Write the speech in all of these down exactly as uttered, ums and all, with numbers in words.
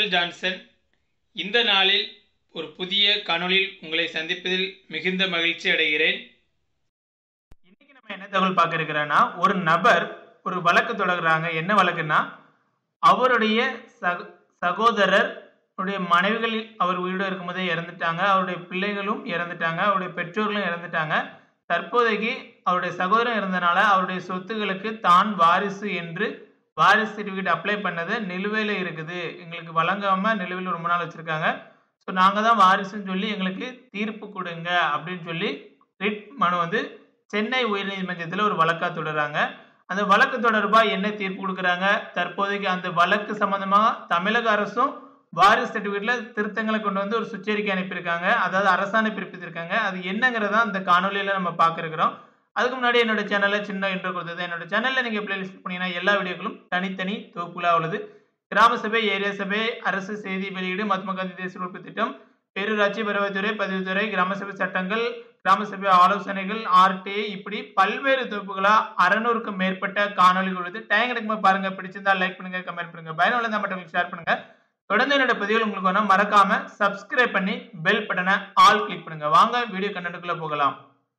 Michael Johnson. இந்த நாளில் ஒரு புதிய காணொளியில் உங்களை சந்திப்பதில் மிகுந்த மகிழ்ச்சி அடைகிறேன். இன்னைக்கு நம்ம என்ன தகவல் பார்க்க இருக்கிறோன்னா, ஒரு நபர் ஒரு வழக்கு தொடர்றாங்க. என்ன வழக்குன்னா, அவருடைய சக சகோதரர் அவருடைய மனைவிகள் அவர் உயிரோடு இருக்கும்போதே இறந்துட்டாங்க. அவருடைய பிள்ளைகளும் இறந்துட்டாங்க. அவருடைய பெற்றோர்களும் இறந்துட்டாங்க. தற்போதைக்கு அவருடைய சகோதரன் இருந்தனால அவருடைய சொத்துக்களுக்கு தான் வாரிசு என்று வாரிசு சர்டிஃபிகேட் அப்ளை பண்ணது நிலுவையில் இருக்குது. எங்களுக்கு வழங்காம நிலுவையில் ரொம்ப நாள் வச்சிருக்காங்க. ஸோ நாங்கள் தான் வாரிசுன்னு சொல்லி எங்களுக்கு தீர்ப்பு கொடுங்க அப்படின்னு சொல்லி ரிட் மனு வந்து சென்னை உயர்நீதிமன்றத்தில் ஒரு வழக்காக தொடர்றாங்க. அந்த வழக்கு தொடர்பாக என்ன தீர்ப்பு கொடுக்குறாங்க, தற்போதைக்கு அந்த வழக்கு சம்பந்தமாக தமிழக அரசும் வாரிசு சர்டிஃபிகேட்ல திருத்தங்களை கொண்டு வந்து ஒரு சுற்றறிக்கை அனுப்பியிருக்காங்க. அதாவது அரசாணை பிறப்பித்திருக்காங்க. அது என்னங்கிறதா இந்த காணொலியில நம்ம பார்க்க இருக்கிறோம். அதுக்கு முன்னாடி என்னோட சேனல்ல சின்ன இன்ட்ரோ கொடுத்தது. என்னோட சேனல்ல நீங்க பிளேலிஸ்ட் பண்ணீங்கன்னா எல்லா வீடியோக்களும் தனித்தனி தொகுப்புகளா உள்ளது. கிராம சபை, ஏரியா சபை, அரசு செய்தி வெளியீடு, மகாத்மா காந்தி தேசிய உறுப்பு திட்டம், பேரூராட்சி வருவாய்த்துறை, பதிவுத்துறை, கிராம சபை சட்டங்கள், கிராம சபை ஆலோசனைகள், ஆர்டிஐ, இப்படி பல்வேறு தொகுப்புகளா அறுநூறுக்கும் மேற்பட்ட காணொலிகள் உள்ளது. டைம் கிடைக்கும்போது பாருங்க. பிடிச்சிருந்தா லைக் பண்ணுங்க, கமெண்ட் பண்ணுங்க, பயனுள்ள மட்டும் ஷேர் பண்ணுங்க. தொடர்ந்து என்னோட பதிவுகள் உங்களுக்கு வேணும், மறக்காம சப்ஸ்கிரைப் பண்ணி பெல் பட்டனை ஆல் கிளிக் பண்ணுங்க. வாங்க வீடியோ கண்டென்ட்டுக்குள்ள போகலாம்.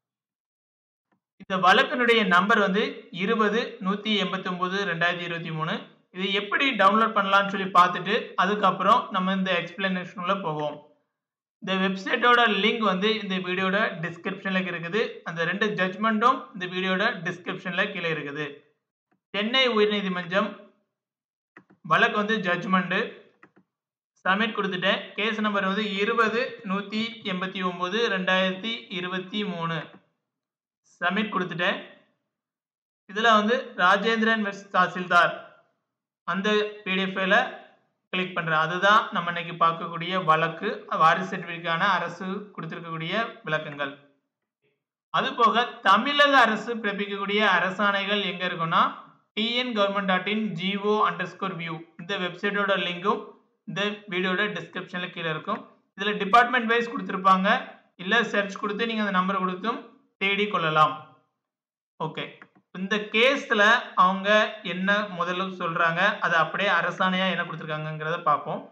இந்த வழக்கினுடைய நம்பர் வந்து இருபது நூத்தி எண்பத்தி ஒன்பது ரெண்டாயிரத்தி இருபத்தி மூணு. இது எப்படி டவுன்லோட் பண்ணலாம்னு சொல்லி பார்த்துட்டு அதுக்கப்புறம் நம்ம இந்த எக்ஸ்பிளனேஷனுள்ள போவோம். இந்த வெப்சைட்டோட லிங்க் வந்து இந்த வீடியோட டிஸ்கிரிப்ஷன்ல இருக்குது. அந்த ரெண்டு ஜட்ஜ்மெண்ட்டும் இந்த வீடியோட டிஸ்கிரிப்ஷன்ல கீழே இருக்குது. சென்னை உயர்நீதிமன்றம் வழக்கு வந்து ஜட்ஜ்மெண்ட் சப்மிட் கொடுத்துட்டேன். கேஸ் நம்பர் வந்து இருபது நூத்தி எண்பத்தி ஒன்பது ரெண்டாயிரத்தி இருபத்தி மூணு சப்மிட் கொடுத்துட்டேன். இதுல வந்து ராஜேந்திரன் வெர்சஸ் தாசில்தார் அந்த பிடிஎஃப்ல கிளிக் பண்றேன். அதுதான் நம்ம இன்னைக்கு பார்க்கக்கூடிய வழக்கு. வாரிசு சர்டிஃபிகேட்டான அரசு கொடுத்திருக்கக்கூடிய விளக்கங்கள். அதுபோக தமிழக அரசு பிறப்பிக்கக்கூடிய அரசாணைகள் எங்க இருக்குன்னா, TN government dot in GO underscore view இந்த வெப்சைட்டோட லிங்கும் இந்த வீடியோட டிஸ்கிரிப்ஷன்ல கீழே இருக்கும். இதுல டிபார்ட்மெண்ட் வைஸ் கொடுத்திருப்பாங்க. இல்ல சர்ச் கொடுத்து நீங்க அந்த நம்பர் கொடுத்தும் தேடி கொள்ளலாம். ஓகே, இந்த கேஸ்ல அவங்க என்ன முதல்ல சொல்றாங்க, அது அப்படியே அரசாணையா என்ன கொடுத்திருக்காங்கங்கிறத பார்ப்போம்.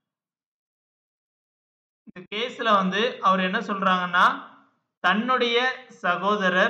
இந்த கேஸ்ல வந்து அவர் என்ன சொல்றாங்கன்னா, தன்னுடைய சகோதரர்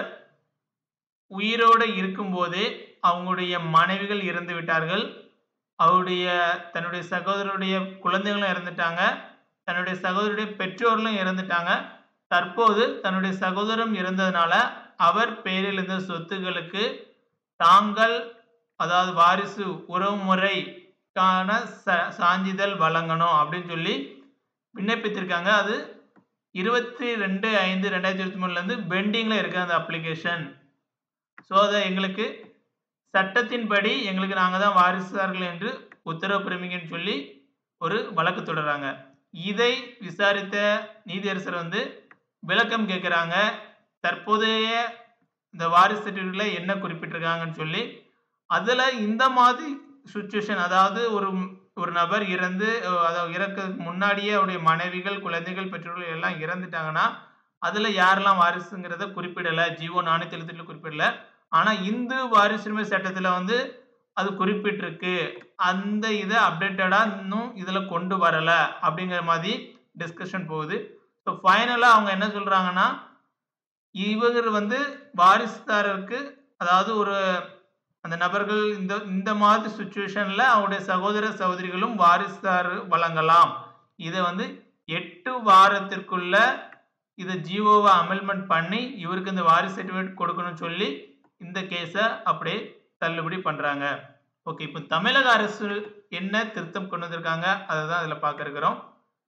உயிரோடு இருக்கும்போதே அவங்களுடைய மனைவிகள் இறந்து விட்டார்கள். அவருடைய தன்னுடைய சகோதரருடைய குழந்தைகளும் இறந்துட்டாங்க. தன்னுடைய சகோதரருடைய பெற்றோர்களும் இறந்துட்டாங்க. தற்போது தன்னுடைய சகோதரன் இறந்ததுனால அவர் பெயரில் இருந்த சொத்துக்களுக்கு தாங்கள், அதாவது வாரிசு உறவுமுறைக்கான சான்றிதழ் வழங்கணும் அப்படின்னு சொல்லி விண்ணப்பித்திருக்காங்க. அது இருபத்தி ரெண்டு ஐந்து ரெண்டாயிரத்தி இருபத்தி மூணுல இருந்து பெண்டிங்ல இருக்கு அந்த அப்ளிகேஷன். ஸோ அதை எங்களுக்கு சட்டத்தின்படி எங்களுக்கு நாங்கள் தான் வாரிசுதார்கள் என்று உத்தரவு பிறப்பிங்கன்னு சொல்லி ஒரு வழக்கு தொடர்றாங்க. இதை விசாரித்த நீதியரசர் வந்து விளக்கம் கேட்குறாங்க. தற்போதைய இந்த வாரிசு சர்டிஃபிகேட்ல என்ன குறிப்பிட்டிருக்காங்கன்னு சொல்லி, அதில் இந்த மாதிரி சுச்சுவேஷன், அதாவது ஒரு ஒரு நபர் இறந்து, அதாவது இறக்கிறதுக்கு முன்னாடியே அவருடைய மனைவிகள், குழந்தைகள், பெற்றோர்கள் எல்லாம் இறந்துட்டாங்கன்னா அதில் யாரெல்லாம் வாரிசுங்கிறத குறிப்பிடலை. ஜிஓ நானூற்றி எழுபத்தி குறிப்பிடலை. ஆனால் இந்து வாரிசுரிமை சட்டத்தில் வந்து அது குறிப்பிட்டிருக்கு. அந்த இதை அப்டேட்டடாக இன்னும் இதில் கொண்டு வரலை அப்படிங்கிற மாதிரி டிஸ்கஷன் போகுது. ஸோ ஃபைனலாக அவங்க என்ன சொல்கிறாங்கன்னா, இவர் வந்து வாரிசுதாரருக்கு, அதாவது ஒரு அந்த நபர்கள் இந்த இந்த மாதிரி சுச்சுவேஷனில் அவருடைய சகோதர சகோதரிகளும் வாரிசுதார் வழங்கலாம். இதை வந்து எட்டு வாரத்திற்குள்ள இதை ஜிஓவை அமெல்மெண்ட் பண்ணி இவருக்கு இந்த வாரிசு சர்டிஃபிகேட் கொடுக்கணும்னு சொல்லி இந்த கேஸை அப்படியே தள்ளுபடி பண்ணுறாங்க. ஓகே, இப்போ தமிழக அரசு என்ன திருத்தம் கொண்டு வந்திருக்காங்க அதை தான் அதில் பார்க்க இருக்கிறோம்.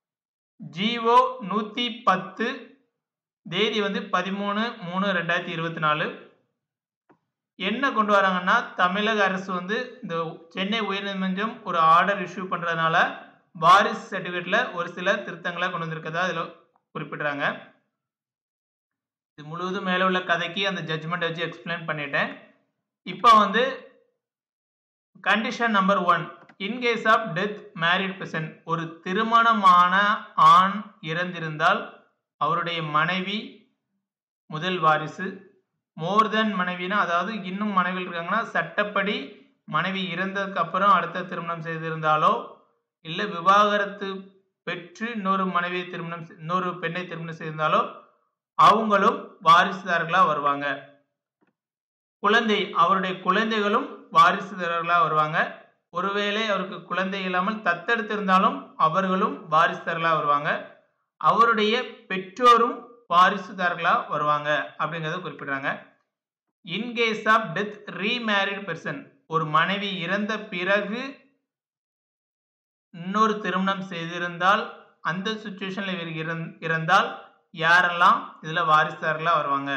ஜிஓ நூற்றி பத்து தேதி வந்து பதிமூணு மூணு ரெண்டாயிரத்தி இருபத்தி நாலு என்ன கொண்டு வராங்கன்னா, தமிழக அரசு வந்து இந்த சென்னை உயர்நீதிமன்றம் ஒரு ஆர்டர் இஷ்யூ பண்ணுறதுனால வாரிசு சர்டிஃபிகேட்ல ஒரு சில திருத்தங்களை கொண்டு வந்திருக்கதா அதில் குறிப்பிடுறாங்க. இது முழுவதும் மேலே உள்ள கதைக்கு அந்த ஜட்ஜ்மெண்ட் வச்சு எக்ஸ்பிளைன் பண்ணிட்டேன். இப்போ வந்து condition number one, in case of death married person, ஒரு திருமணமான ஆண் இறந்திருந்தால் அவருடைய மனைவி முதல் வாரிசு. மோர் தென் மனைவினா, அதாவது இன்னும் மனைவிகள் இருக்காங்கன்னா, சட்டப்படி மனைவி இறந்ததுக்கு அப்புறம் அடுத்த திருமணம் செய்திருந்தாலோ இல்ல விவாகரத்து பெற்று இன்னொரு மனைவியை திருமணம் இன்னொரு பெண்ணை திருமணம் செய்திருந்தாலோ அவங்களும் வாரிசுதாரர்களா வருவாங்க. குழந்தை அவருடைய குழந்தைகளும் வாரிசுதாரர்களா வருவாங்க. ஒருவேளை அவருக்கு குழந்தை இல்லாமல் தத்தெடுத்திருந்தாலும் அவர்களும் வாரிசுதாரர்களா வருவாங்க. அவருடைய பெற்றோரும் வாரிசுதாரர்களா வருவாங்க அப்படிங்கறத குறிப்பிடுறாங்க. In case of death remarried person ஒரு மனைவி இறந்த பிறகு இன்னொரு திருமணம் செய்திருந்தால் அந்த சிச்சுவேஷன்ல இவர் இறந்தால் யாரெல்லாம் இதுல வாரிசுதாரர்களா வருவாங்க?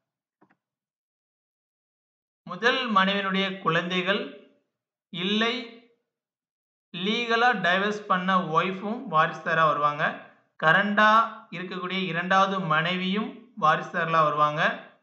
முதல் மனைவியினுடைய குழந்தைகள் இல்லை லீகலா டைவர்ஸ் பண்ண ஒய்ஃபும் வாரிசுதாரா வருவாங்க. கரண்டா இருக்கக்கூடிய இரண்டாவது மனைவியும் வாரிசுதாரர்களா வருவாங்க.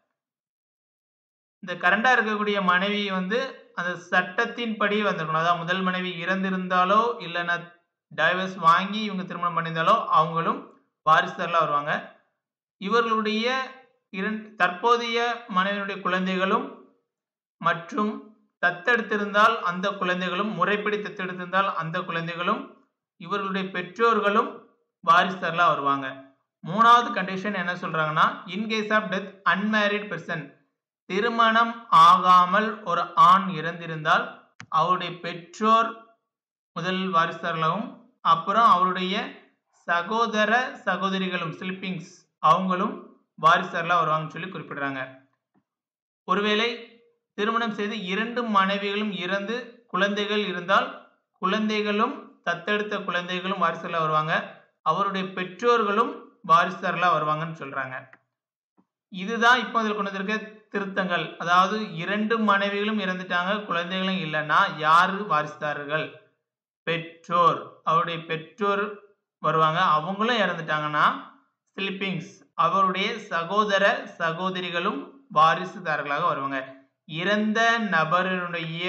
இந்த கரண்டா இருக்கக்கூடிய மனைவி வந்து அந்த சட்டத்தின்படி வந்திருக்கணும். அதாவது முதல் மனைவி இறந்திருந்தாலோ இல்லைன்னா டைவர்ஸ் வாங்கி இவங்க திருமணம் பண்ணியிருந்தாலோ அவங்களும் வாரிசுதாரர்களா வருவாங்க. இவர்களுடைய இரண்டு தற்போதைய மனைவியினுடைய குழந்தைகளும் மற்றும் தத்தெடுத்திருந்தால் அந்த குழந்தைகளும் முறைப்படி தத்தெடுத்திருந்தால் அந்த குழந்தைகளும் இவர்களுடைய பெற்றோர்களும் வாரிசுதாரர்களா வருவாங்க. மூணாவது கண்டிஷன் என்ன சொல்றாங்கன்னா in case of death unmarried person திருமணம் ஆகாமல் ஒரு ஆண் இறந்திருந்தால் அவருடைய பெற்றோர் முதல் வாரிசுதாரர்களாகவும் அப்புறம் அவருடைய சகோதர சகோதரிகளும் சிப்லிங்ஸ் அவங்களும் வாரிசுதாரர்களா வருவாங்கன்னு சொல்லி குறிப்பிடுறாங்க. ஒருவேளை திருமணம் செய்து இரண்டு மனைவிகளும் இறந்து குழந்தைகள் இருந்தால் குழந்தைகளும் தத்தெடுத்த குழந்தைகளும் வாரிசுகளா வருவாங்க. அவருடைய பெற்றோர்களும் வாரிசுதாரர்களா வருவாங்கன்னு சொல்றாங்க. இதுதான் இப்போ இதில் கொண்டு வந்திருக்க திருத்தங்கள். அதாவது இரண்டு மனைவிகளும் இறந்துட்டாங்க குழந்தைகளும் இல்லைன்னா யாரு வாரிசுதாரர்கள்? பெற்றோர். அவருடைய பெற்றோர் வருவாங்க. அவங்களும் இறந்துட்டாங்கன்னா சிப்லிங்ஸ் அவருடைய சகோதர சகோதரிகளும் வாரிசுதாரர்களாக வருவாங்க. இறந்த நபருடைய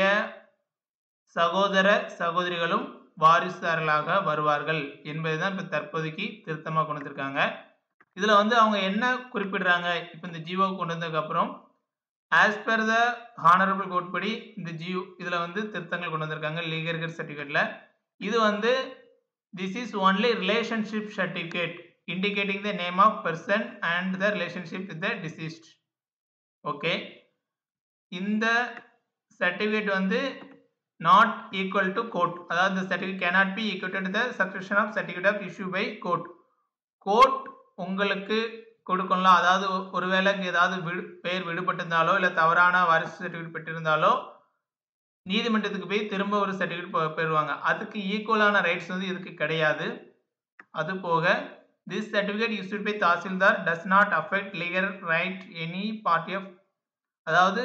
சகோதர சகோதரிகளும் வாரிசுதாரர்களாக வருவார்கள் என்பதுதான் இப்ப தற்போதைக்கு திருத்தமா கொண்டு வந்திருக்காங்க. இதுல வந்து அவங்க என்ன குறிப்பிடுறாங்க? இப்ப இந்த ஜியோ கொண்டு வந்ததுக்கு அப்புறம் as per the honourable court படி இந்த ஜியோ இதுல வந்து திருத்தங்கள் கொண்டு வந்திருக்காங்க லீகல் சர்டிபிகேட்ல. இது வந்து this is only relationship certificate indicating the name of person and the relationship with the deceased. Okay, இந்த சர்டிபிகேட் வந்து not equal to court. அதாவது இந்த certificate cannot be equated to the subscription of certificate of issue by court. Court உங்களுக்கு கொடுக்கலாம். அதாவது ஒருவேளை ஏதாவது பெயர் விடுபட்டிருந்தாலோ இல்ல தவறான வாரிசு சர்டிபிகேட் பெற்றிருந்தாலோ நீதிமன்றத்துக்கு போய் திரும்ப ஒரு சர்டிபிகேட் பெறுவாங்க. அதுக்கு ஈக்குவலான ரைட்ஸ் வந்து இதுக்கு கிடையாது. அது போக this certificate issued by Tahsildar does not affect legal right any party of. அதாவது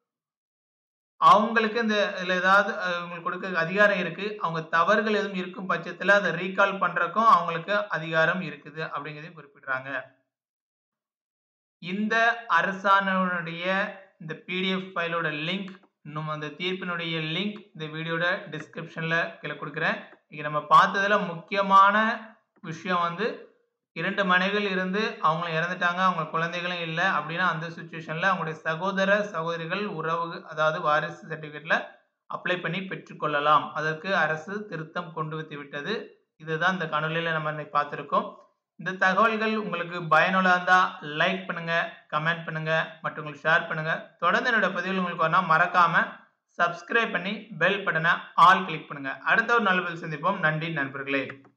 அவங்களுக்கு இந்த இதுல ஏதாவது உங்களுக்கு கொடுக்க அதிகாரம் இருக்கு. அவங்க தவறுகள் எதுவும் இருக்கும் பட்சத்துல அதை ரீகால் பண்றதுக்கும் அவங்களுக்கு அதிகாரம் இருக்குது அப்படிங்கறதையும் குறிப்பிடுறாங்க. இந்த அரசாணையுடைய இந்த பிடிஎஃப் ஃபைலோட லிங்க் இன்னும் அந்த தீர்ப்பினுடைய லிங்க் இந்த வீடியோட டிஸ்கிரிப்ஷன்ல கீழே கொடுக்குறேன். இங்க நம்ம பார்த்ததுல முக்கியமான விஷயம் வந்து இரண்டு மனைவிகள் இருந்து அவங்க இறந்துட்டாங்க, அவங்க குழந்தைகளும் இல்லை அப்படின்னா அந்த சுச்சுவேஷன்ல அவங்களுடைய சகோதர சகோதரிகள் உறவு அதாவது வாரிசு சர்டிபிகேட்ல அப்ளை பண்ணி பெற்றுக்கொள்ளலாம். அதற்கு அரசு திருத்தம் கொண்டு வந்து விட்டது. இதுதான் இந்த காணொலியில நம்ம இன்னைக்கு பார்த்திருக்கோம். இந்த தகவல்கள் உங்களுக்கு பயனுள்ளதா இருந்தா லைக் பண்ணுங்க, கமெண்ட் பண்ணுங்க, மற்றவங்களுக்கு ஷேர் பண்ணுங்க. தொடர்ந்து என்னோட பதிவுகள் உங்களுக்கு வரணும் மறக்காம சப்ஸ்கிரைப் பண்ணி பெல் பட்டனை ஆல் கிளிக் பண்ணுங்க. அடுத்த ஒரு நல்ல பதில் சந்திப்போம். நன்றி நண்பர்களே.